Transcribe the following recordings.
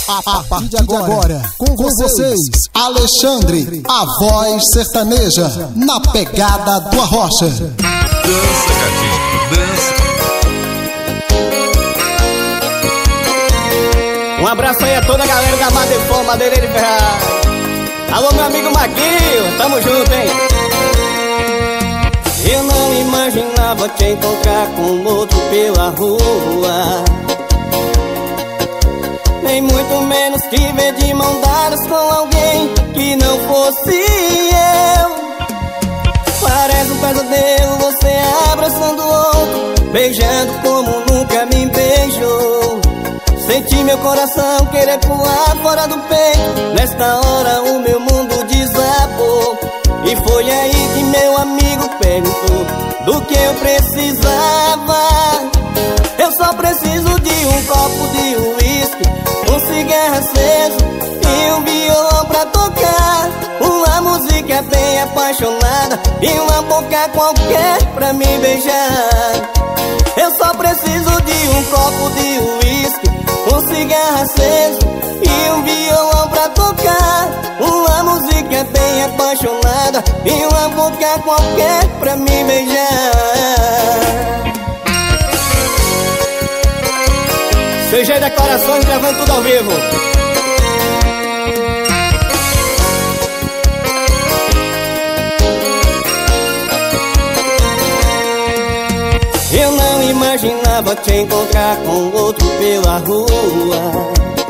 A partir de agora, com vocês, Alexandre, a voz sertaneja, na pegada do Arrocha. Dança, gatinho, dança. Um abraço aí a toda a galera da Madefó, Madeireira e Ferraz. Alô, meu amigo Maguinho, tamo junto, hein? Eu não imaginava te encontrar com outro pela rua, nem muito menos te ver de mão dadas com alguém que não fosse eu. Parece um pesadelo, você abraçando outro, beijando como nunca me beijou. Senti meu coração querer pular fora do peito. Nesta hora o meu mundo desabou. E foi aí que meu amigo perguntou do que eu precisava. Eu só preciso de um copo de uísque, um cigarro aceso e um violão pra tocar, uma música bem apaixonada e uma boca qualquer pra me beijar. Eu só preciso de um copo de uísque, um cigarro aceso e um violão pra tocar, uma música bem apaixonada e uma boca qualquer pra me beijar. CG Decorações gravando tudo ao vivo. Eu não imaginava te encontrar com outro pela rua,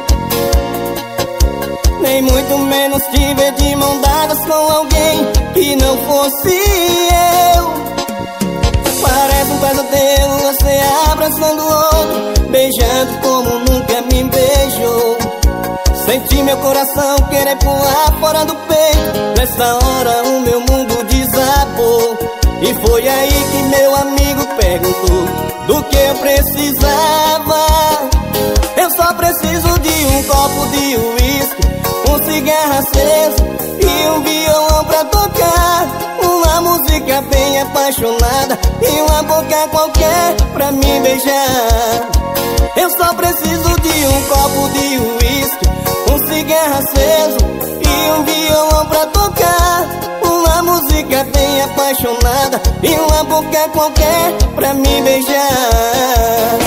nem muito menos te ver de mão dadas com alguém que não fosse eu. Parece um pesadelo, você abraçando outro, beijando como nunca me beijou. Senti meu coração querer pular fora do peito. Nessa hora o meu mundo desabou. E foi aí que meu amigo perguntou do que eu precisava. Eu só preciso de um copo de uísque, um cigarro aceso e um violão pra tocar, uma música bem apaixonada e uma boca qualquer pra me beijar. Eu só preciso de um copo de uísque, um cigarro aceso e um violão pra tocar, uma música bem apaixonada e uma boca qualquer pra me beijar.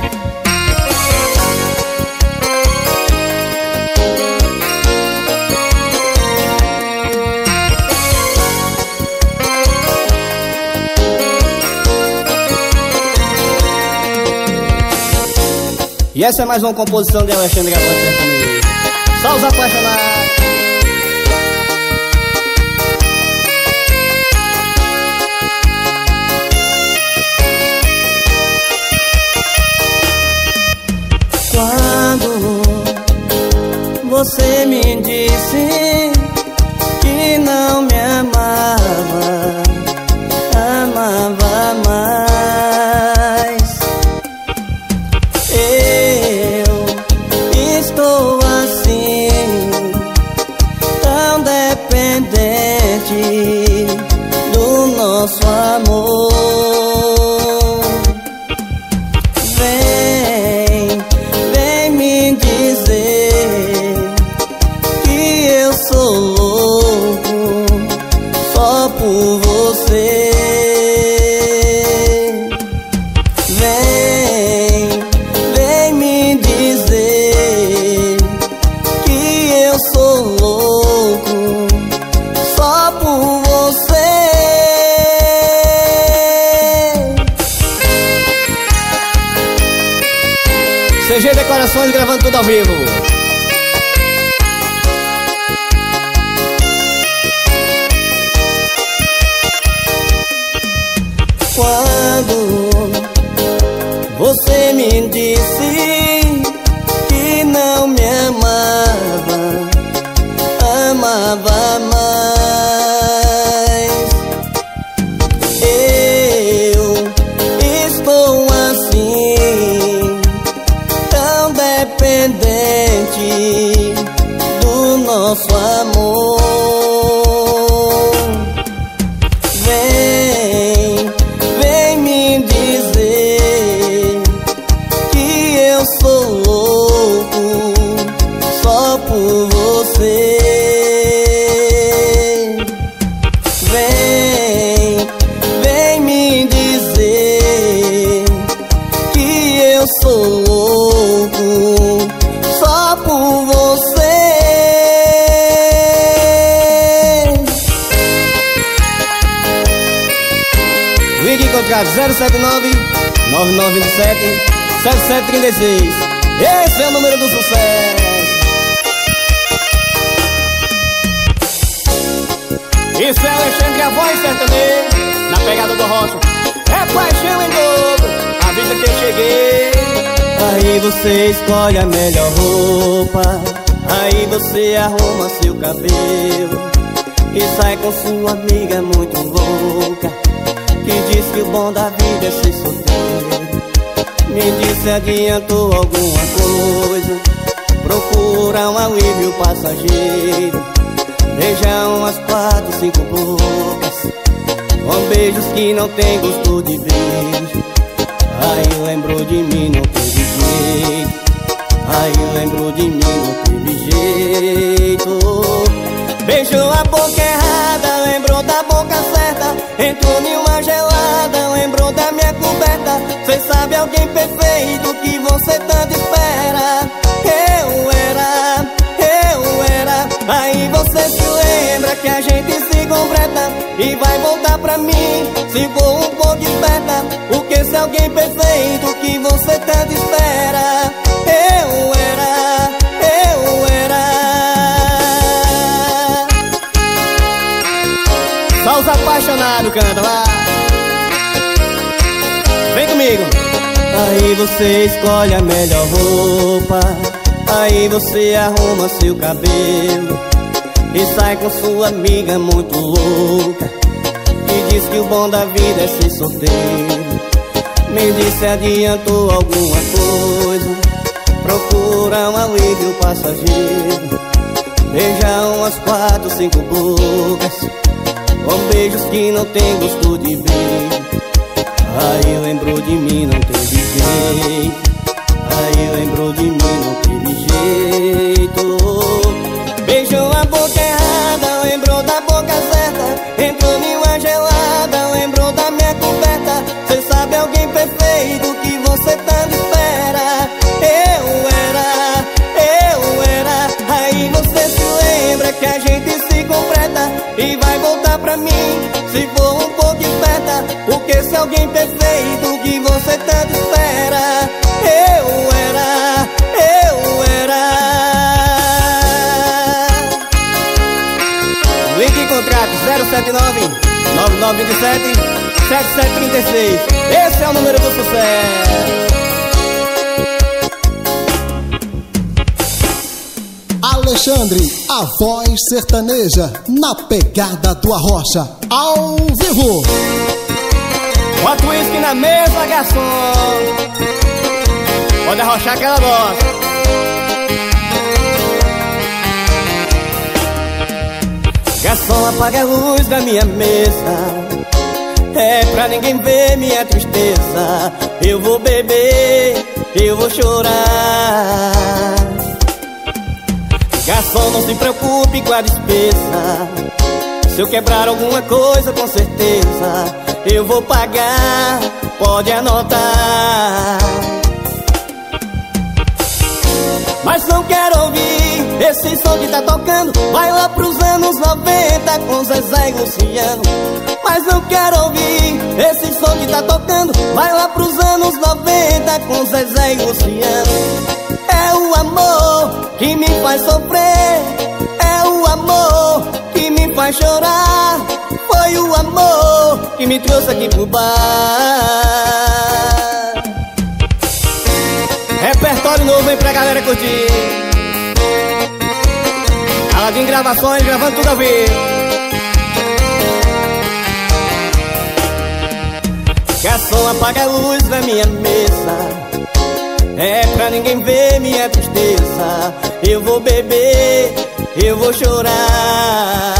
E essa é mais uma composição de Alexandre Gabriel. Só os apaixonados. Quando você me disse que não me amava, amava mais, eu estou assim, tão dependente do nosso amor. Vem me dizer que eu sou louco só por você. Vem me dizer que eu sou louco só por você. CG Decorações gravando tudo ao vivo. Quando você me disse que não me amava, amava mais, eu estou assim, tão dependente do nosso amor. Vem me dizer que eu sou louco por você. Vem me dizer que eu sou louco só por você. Ligue contrato 079 9927 7736. Esse é o número do sucesso. Isso é Alexandre, a voz sertaneja, na pegada do rocha. É paixão em dobro, avisa que eu cheguei. Aí você escolhe a melhor roupa, aí você arruma seu cabelo e sai com sua amiga muito louca, que diz que o bom da vida é ser solteiro. Me diz se adiantou alguma coisa, procura um alívio passageiro. Beija umas 4, 5 bocas, com beijos que não tem gosto de beijo. Aí lembrou de mim, não teve jeito. Aí lembrou de mim, não teve jeito. Beijou a boca errada, lembrou da boca certa. Entrou em uma gelada, lembrou da minha coberta. Cê sabe alguém perfeito que você tanto espera. Eu era. Aí você se lembra que a gente se completa e vai voltar pra mim, se for um pouco esperta. Porque se alguém perfeito que você tanto espera. Eu era. Só os apaixonados canta lá. Vem comigo. Aí você escolhe a melhor roupa, aí você arruma seu cabelo e sai com sua amiga muito louca, que diz que o bom da vida é ser solteiro. Me diz se adiantou alguma coisa, procura um alívio passageiro. Beija umas 4, 5 bocas, com beijos que não tem gosto de beijo. Aí lembrou de mim, não teve jeito. Aí lembrou de mim, não teve jeito. Beijou a boca errada, lembrou da boca certa. Entrou em uma gelada, lembrou da minha coberta. Cê sabe alguém perfeito que você tanto espera. Eu era. Aí você se lembra que a gente se completa e vai voltar pra mim, se for um pouco esperta. Porque se alguém perfeito que você tanto espera. Eu era. Link contrato 079 9927 7736. Esse é o número do sucesso. Alexandre, a voz sertaneja, na pegada do Arrocha, ao vivo. Bota o uísque na mesa, garçom. Pode arrochar aquela bosta. Garçom, apaga a luz da minha mesa, é pra ninguém ver minha tristeza. Eu vou beber, eu vou chorar. Garçom, não se preocupe com a despesa. Se eu quebrar alguma coisa, com certeza eu vou pagar, pode anotar. Mas não quero ouvir esse som que tá tocando. Vai lá pros anos 90 com Zezé e Luciano. Mas não quero ouvir esse som que tá tocando. Vai lá pros anos 90 com Zezé e Luciano. É o amor que me faz sofrer, é o amor que me faz chorar. Foi o amor que me trouxe aqui pro bar. Repertório novo, vem pra galera curtir. Aladim Gravações, gravando tudo ao vivo. Garçom, apaga a luz da minha mesa, é pra ninguém ver minha tristeza. Eu vou beber, eu vou chorar.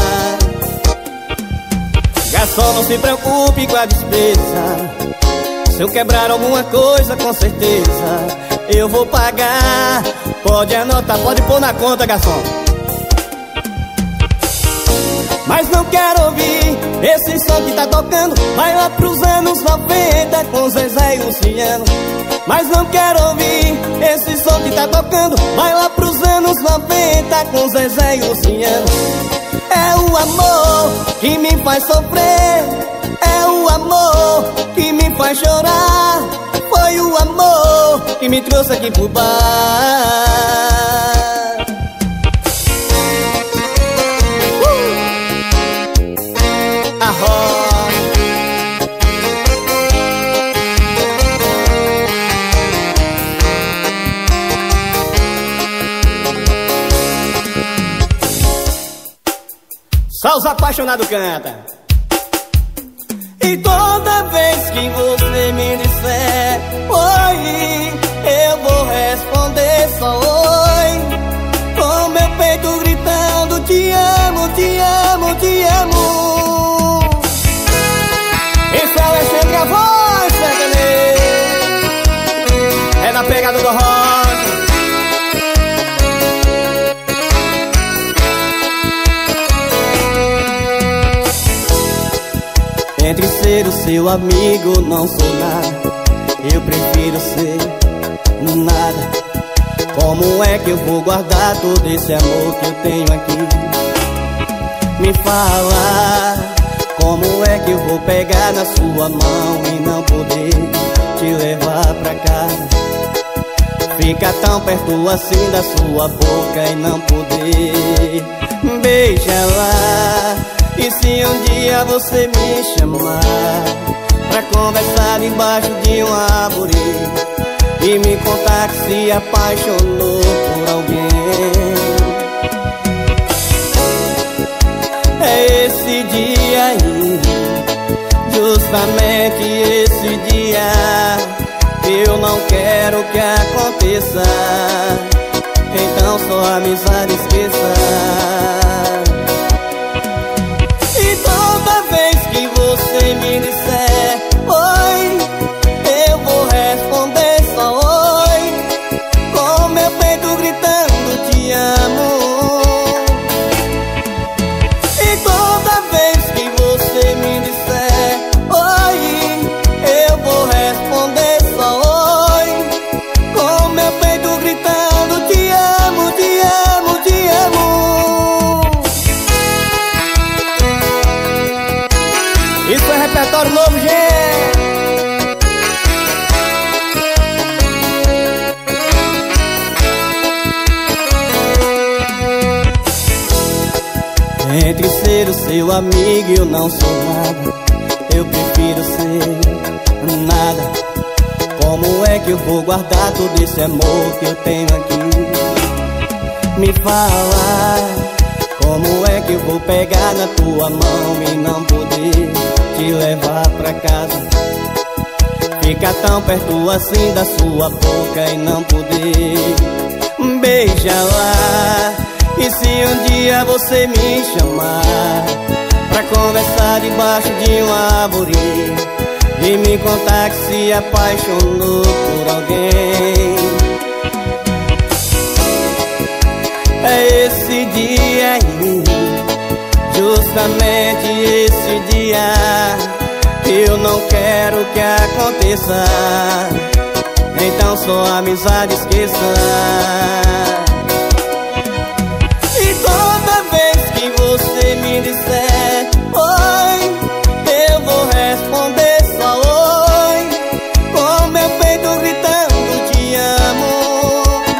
Garçom, não se preocupe com a despesa. Se eu quebrar alguma coisa, com certeza eu vou pagar. Pode anotar, pode pôr na conta, garçom. Mas não quero ouvir esse som que tá tocando. Vai lá pros anos 90 com Zezé e Luciano. Mas não quero ouvir esse som que tá tocando. Vai lá pros anos 90 com Zezé e Luciano. É o amor que me faz sofrer, é o amor que me faz chorar. Foi o amor que me trouxe aqui pro bar. Só os apaixonados cantam. E toda vez que você me disser oi, eu vou responder só oi, com meu peito gritando te amo, te amo, te amo. Esse é o Alexandre, a voz sertaneja. É na pegada do rock. Entre ser o seu amigo não sou nada, eu prefiro ser nada. Como é que eu vou guardar todo esse amor que eu tenho aqui? Me fala, como é que eu vou pegar na sua mão e não poder te levar pra casa? Fica tão perto assim da sua boca e não poder beijar lá. E se um dia você me chamar pra conversar debaixo de uma árvore e me contar que se apaixonou por alguém, é esse dia aí, justamente esse dia, eu não quero que aconteça. Então só a amizade esqueça. Toda vez que você me disser oi, eu vou responder só oi, com meu peito gritando te amo. E toda vez que você me disser oi, eu vou responder só oi, com meu peito gritando te amo, te amo, te amo. Isso é repertório novo, gente. Entre ser o seu amigo e eu não sou nada, eu prefiro ser nada. Como é que eu vou guardar todo esse amor que eu tenho aqui? Me fala, como é que eu vou pegar na tua mão e não poder te levar pra casa? Fica tão perto assim da sua boca e não poder beijar lá. E se um dia você me chamar pra conversar debaixo de uma árvore e me contar que se apaixonou por alguém, é esse dia aí, justamente esse dia, eu não quero que aconteça. Então só a amizade esqueça. E toda vez que você me disser oi, eu vou responder só oi, com meu peito gritando te amo.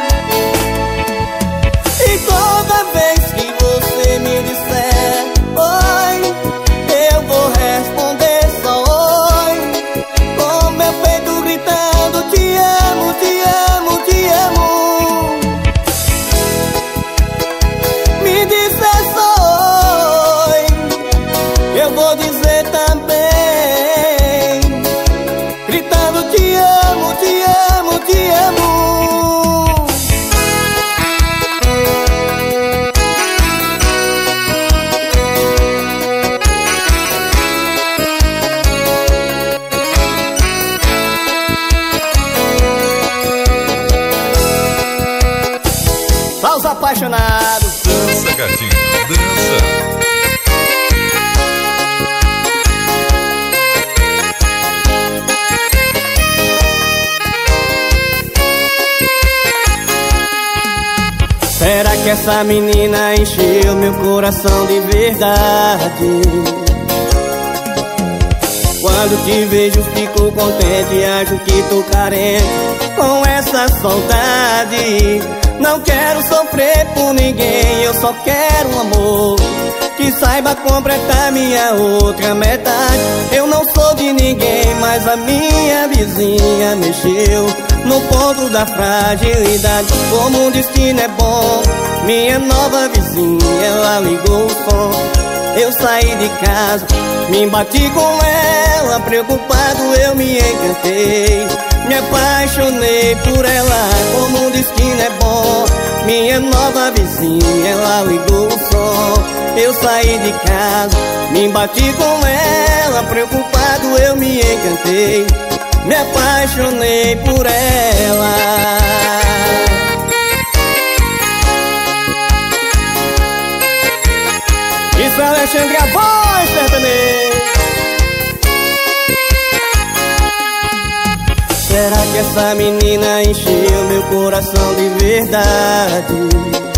E toda vez que você me disser oi, eu vou responder só oi, com meu peito gritando te amo, te amo, te amo. apaixonado. Dança, gatinho, dança. Será que essa menina encheu meu coração de verdade? Quando te vejo fico contente, acho que tô carente com essa saudade. Não quero sofrer por ninguém, eu só quero um amor que saiba completar minha outra metade. Eu não sou de ninguém, mas a minha vizinha mexeu no ponto da fragilidade. Como o destino é bom, minha nova vizinha, ela ligou o som. Eu saí de casa, me embati com ela, preocupado eu me encantei. Me apaixonei por ela, como o destino é bom, minha nova vizinha, ela ligou o som. Eu saí de casa, me embati com ela, preocupado eu me encantei. Me apaixonei por ela. Isso é Alexandre, a voz sertaneja. Será que essa menina encheu meu coração de verdade?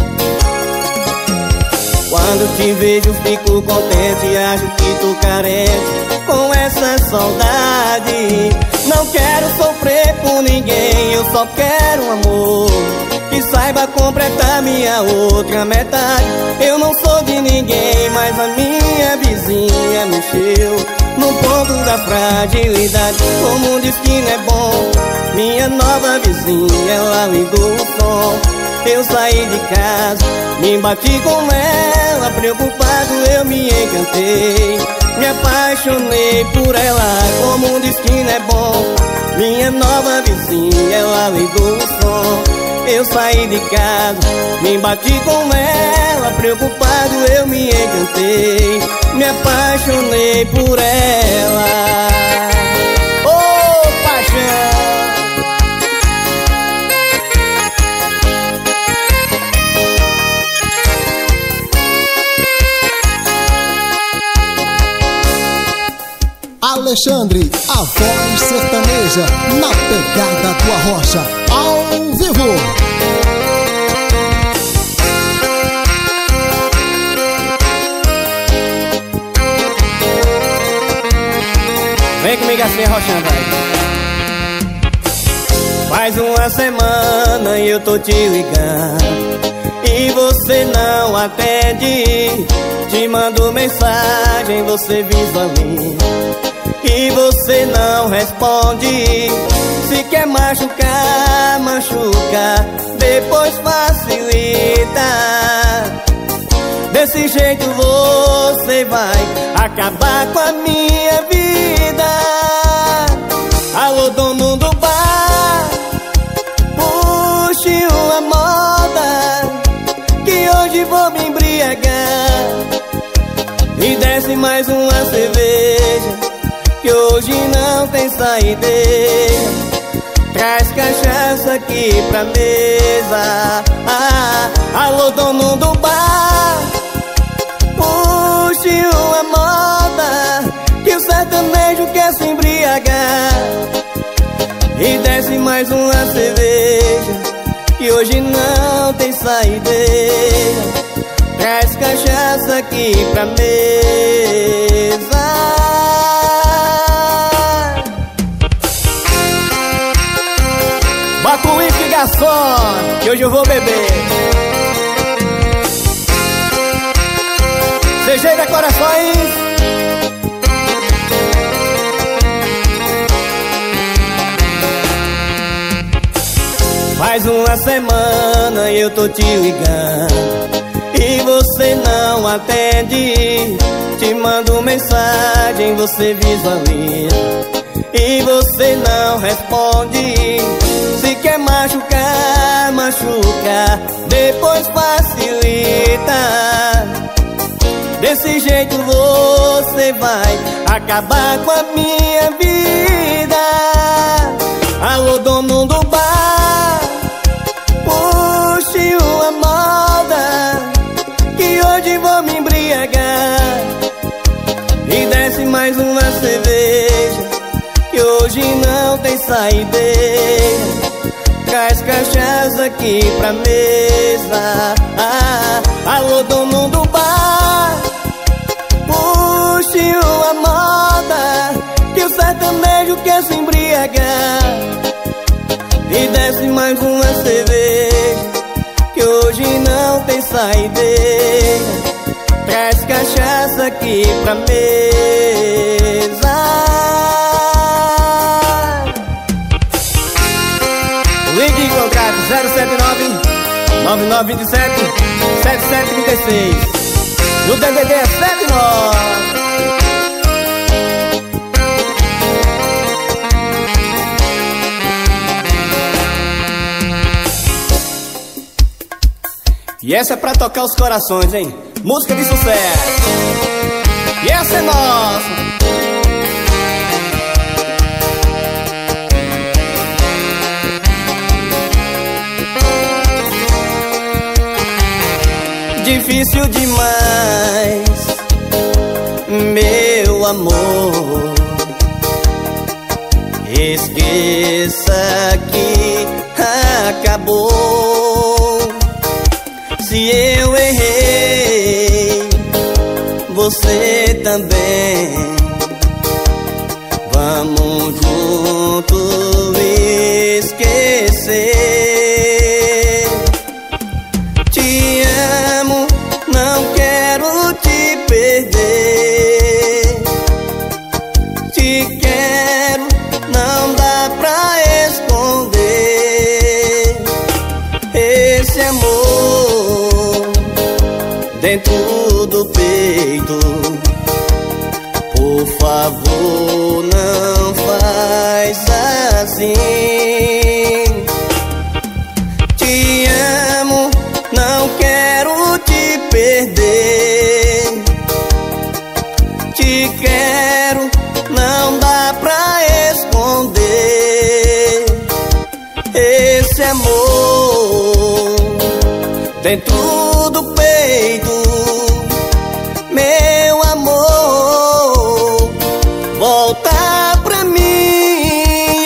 Quando te vejo fico contente, acho que tô carente com essa saudade. Não quero sofrer por ninguém, eu só quero um amor que saiba completar minha outra metade. Eu não sou de ninguém, mas a minha vizinha mexeu no ponto da fragilidade. Como o destino é bom, minha nova vizinha, ela ligou o som. Eu saí de casa, me embati com ela, preocupado eu me encantei. Me apaixonei por ela, como o destino é bom, minha nova vizinha, ela ligou o som. Eu saí de casa, me embati com ela, preocupado eu me encantei. Me apaixonei por ela. Oh, paixão! Alexandre, a voz sertaneja, na pegada do Arrocha, ao vivo. Vem comigo assim, Arrocha, vai. Faz uma semana e eu tô te ligando e você não atende. Te mando mensagem, você visualiza e você não responde. Se quer machucar, machuca, depois facilita. Desse jeito você vai acabar com a minha vida. Alô, dono do bar, puxe uma moda, que hoje vou me embriagar. E desce mais uma cerveja, que hoje não tem saideira. Traz cachaça aqui pra mesa. Alô, dono do bar, puxe uma moda, que o sertanejo quer se embriagar. E desce mais uma cerveja, que hoje não tem saideira. Traz cachaça aqui pra mesa. Bota o uísque, garçom, que hoje eu vou beber. CG Decorações. Faz uma semana e eu tô te ligando e você não atende. Te mando mensagem, você visualiza e você não responde. Se quer machucar, machuca, depois facilita. Desse jeito você vai acabar com a minha vida. Alô, dono do bar, puxe uma moda, mais uma cerveja, que hoje não tem saideira. Traz cachaça aqui pra mesa. Alô, dono do bar, puxe uma moda, que o sertanejo quer se embriagar. E desce mais uma cerveja, que hoje não tem saideira. Traz cachaça aqui pra mesa. Ligue e contrato 079-9927-7736. No DDD é 79. E essa é pra tocar os corações, hein? Música de sucesso. E essa é nossa. Difícil demais, meu amor. Esqueça que acabou. Se eu errei, você também. Vamos juntos esquecer. Te amo, não quero te perder. Te quero, não dá pra esconder. Esse amor dentro do peito, por favor, não faz assim. Te amo, não quero te perder. Te quero, não dá pra esconder. Esse amor dentro do peito, meu amor, volta pra mim,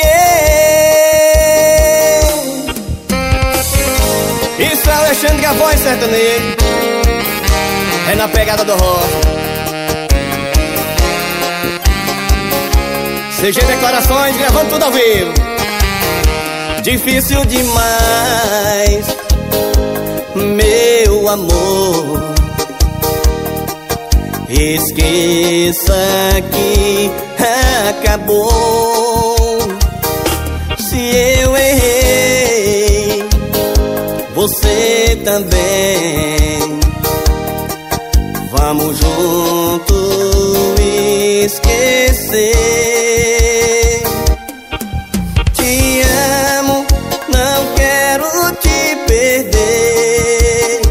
yeah. Isso é Alexandre, a voz sertaneja, é na pegada do rock. CG Declarações, gravando tudo ao vivo. Difícil demais, meu amor. Esqueça que acabou. Se eu errei, você também. Vamos juntos esquecer. Te amo, não quero te perder.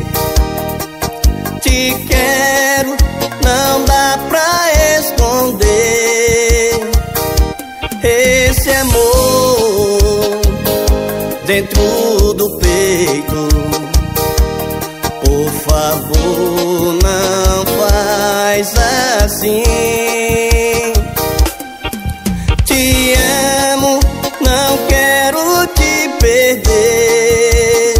Te quero, não dá pra esconder. Esse amor dentro do peito, por favor, não faz assim. Te amo, não quero te perder.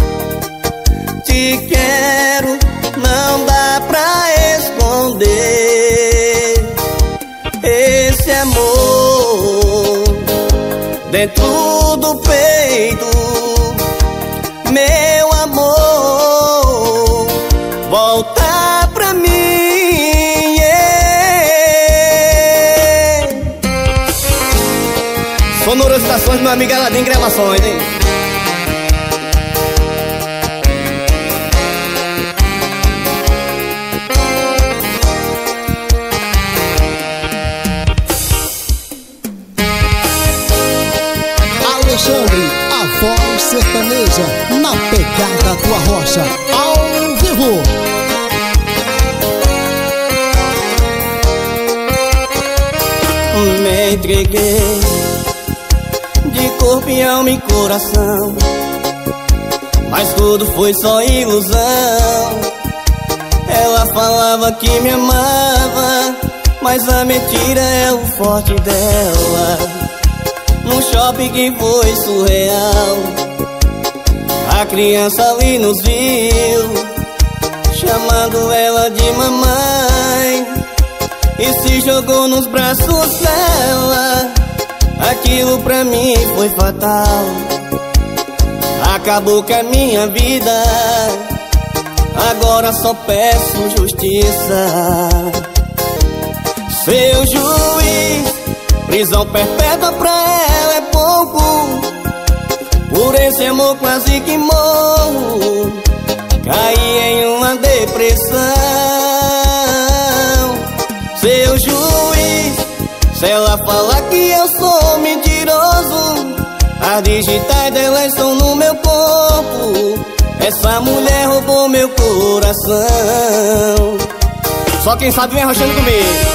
Te quero, não dá pra esconder. Esse amor dentro do peito, meu amor, volta pra mim, yeah. Sonorizações, meu amigo Aladim Gravações, hein? Alexandre, a voz sertaneja, na pegada do Arrocha, ao vivo. Me entreguei de corpo e alma e coração, mas tudo foi só ilusão. Ela falava que me amava, mas a mentira é o forte dela. No shopping que foi surreal, a criança ali nos viu, chamando ela de mamãe, e se jogou nos braços dela. Aquilo pra mim foi fatal, acabou com a minha vida. Agora só peço justiça. Seu juiz, prisão perpétua pra ela é pouco. Por esse amor quase que morro, caí em uma depressão. Seu juiz, se ela falar que eu sou mentiroso, as digitais dela estão no meu corpo. Essa mulher roubou meu coração. Só quem sabe vem arrochando comigo.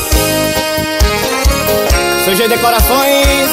CG Decorações.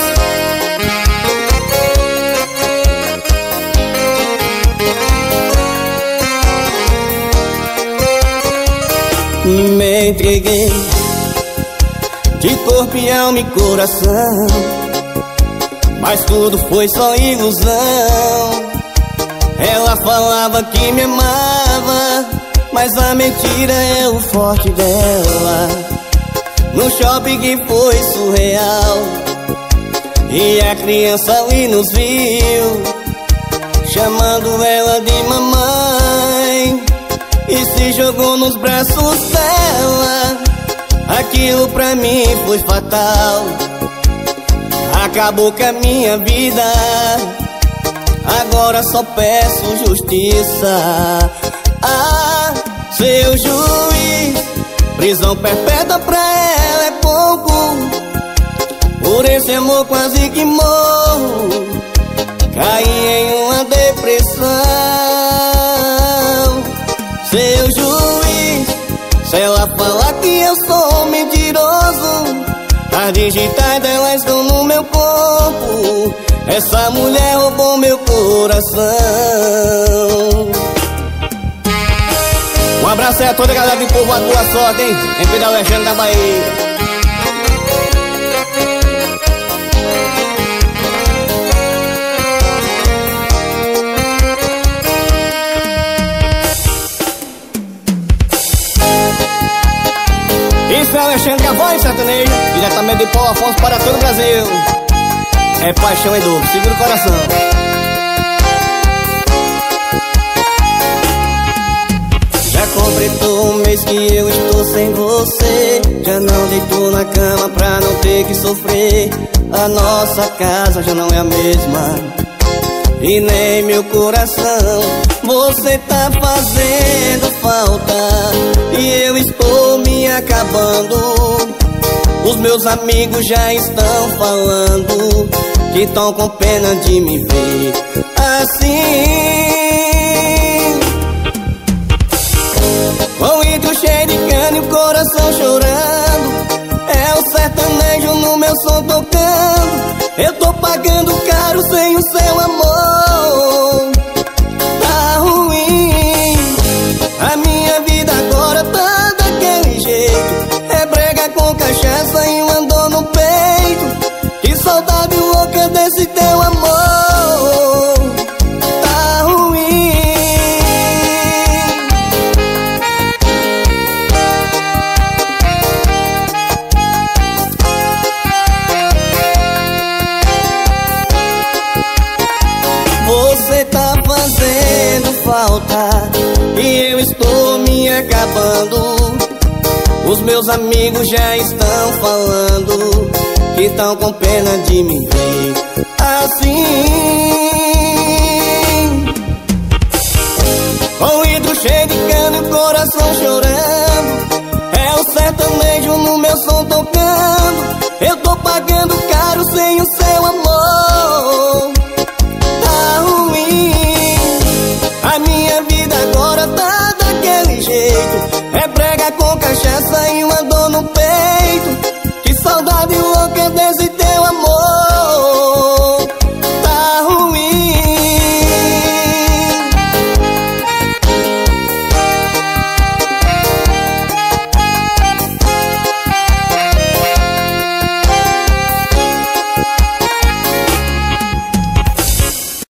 Me entreguei de corpo e alma e coração, mas tudo foi só ilusão. Ela falava que me amava, mas a mentira é o forte dela. No shopping que foi surreal, e a criança ali nos viu, chamando ela de mamãe, e se jogou nos braços dela. Aquilo pra mim foi fatal, acabou com a minha vida. Agora só peço justiça. Ah, seu juiz, prisão perpétua pra ela é pouco. Por esse amor quase que morro, caí em uma depressão. Seu juiz, se ela falar que eu sou mentiroso, as digitais dela estão no meu corpo. Essa mulher roubou meu coração. Um abraço aí a toda a galera do povo, a boa sorte, hein? Em Pedro Alexandre da Bahia. Isso é Alexandre, a voz sertaneja, diretamente de Paulo Afonso para todo o Brasil. É paixão em dobro, segura o coração. Já completou um mês que eu estou sem você. Já não deito na cama pra não ter que sofrer. A nossa casa já não é a mesma, e nem meu coração. Você tá fazendo falta, e eu estou me acabando. Os meus amigos já estão falando que tão com pena de me ver assim, com o hidro cheio de cana e o coração chorando. É o sertanejo no meu som tocando. Eu tô pagando caro sem o seu amor. Tá ruim, a minha vida agora tá daquele jeito. É brega com cachaça e uma dor no peito. Que saudade louca desse teu amor. Tá ruim. Você tá fazendo falta, e eu estou me acabando. Os meus amigos já estão falando que tão com pena de me ver assim, com o hidro cheio de cana e o coração chorando. É o sertanejo no meu som tocando. Eu tô pagando caro sem o seu amor. Tá ruim, a minha vida agora tá daquele jeito. É brega com cachaça e